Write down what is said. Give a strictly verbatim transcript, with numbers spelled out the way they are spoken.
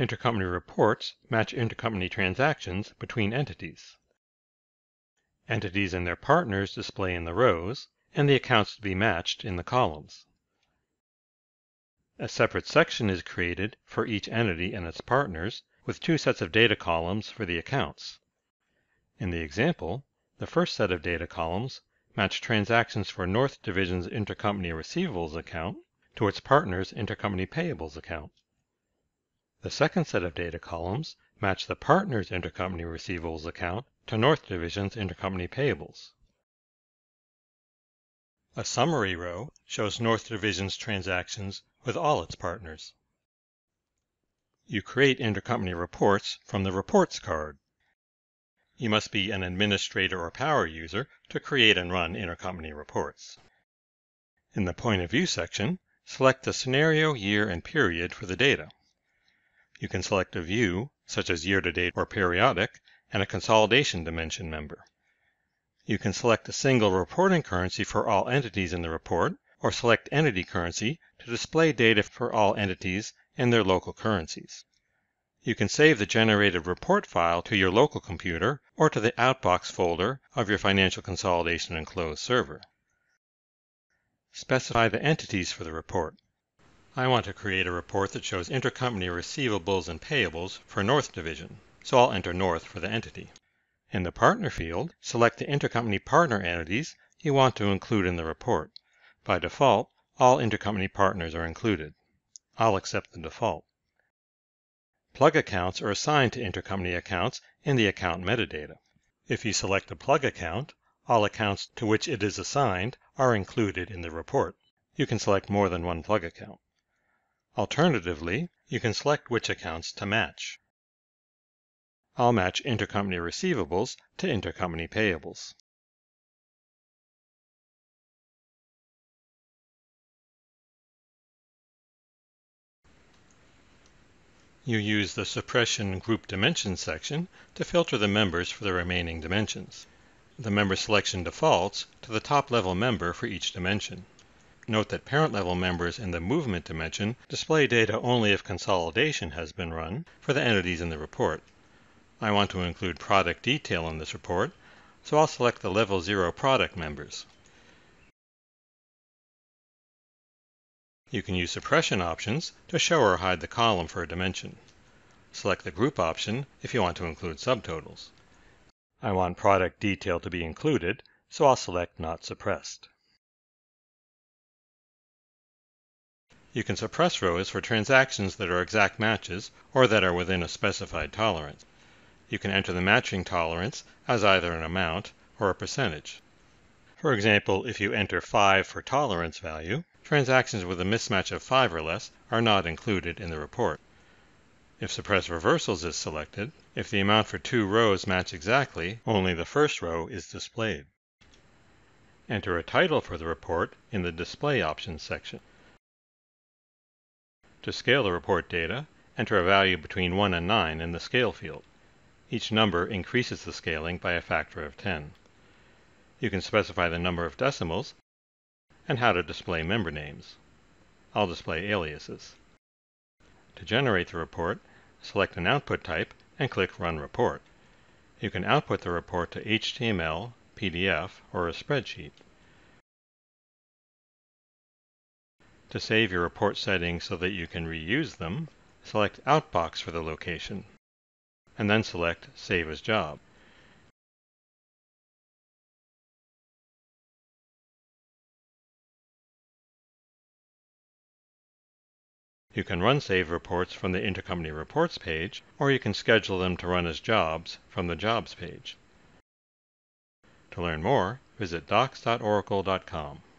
Intercompany reports match intercompany transactions between entities. Entities and their partners display in the rows, and the accounts to be matched in the columns. A separate section is created for each entity and its partners, with two sets of data columns for the accounts. In the example, the first set of data columns match transactions for North Division's Intercompany Receivables account to its partner's Intercompany Payables account. The second set of data columns match the partner's Intercompany Receivables account to North Division's Intercompany Payables. A summary row shows North Division's transactions with all its partners. You create intercompany reports from the Reports card. You must be an administrator or power user to create and run intercompany reports. In the Point of View section, select the scenario, year, and period for the data. You can select a view, such as year-to-date or periodic, and a consolidation dimension member. You can select a single reporting currency for all entities in the report, or select entity currency to display data for all entities in their local currencies. You can save the generated report file to your local computer or to the Outbox folder of your Financial Consolidation and Close server. Specify the entities for the report. I want to create a report that shows intercompany receivables and payables for North Division, so I'll enter North for the entity. In the Partner field, select the intercompany partner entities you want to include in the report. By default, all intercompany partners are included. I'll accept the default. Plug accounts are assigned to intercompany accounts in the account metadata. If you select a plug account, all accounts to which it is assigned are included in the report. You can select more than one plug account. Alternatively, you can select which accounts to match. I'll match intercompany receivables to intercompany payables. You use the Suppression Group Dimensions section to filter the members for the remaining dimensions. The member selection defaults to the top-level member for each dimension. Note that parent-level members in the Movement dimension display data only if consolidation has been run for the entities in the report. I want to include product detail in this report, so I'll select the Level zero product members. You can use suppression options to show or hide the column for a dimension. Select the Group option if you want to include subtotals. I want product detail to be included, so I'll select Not Suppressed. You can suppress rows for transactions that are exact matches or that are within a specified tolerance. You can enter the matching tolerance as either an amount or a percentage. For example, if you enter five for tolerance value, transactions with a mismatch of five or less are not included in the report. If Suppress Reversals is selected, if the amount for two rows match exactly, only the first row is displayed. Enter a title for the report in the Display Options section. To scale the report data, enter a value between one and nine in the Scale field. Each number increases the scaling by a factor of ten. You can specify the number of decimals and how to display member names. I'll display aliases. To generate the report, select an output type and click Run Report. You can output the report to H T M L, P D F, or a spreadsheet. To save your report settings so that you can reuse them, select Outbox for the location, and then select Save as Job. You can run saved reports from the Intercompany Reports page, or you can schedule them to run as jobs from the Jobs page. To learn more, visit docs dot oracle dot com.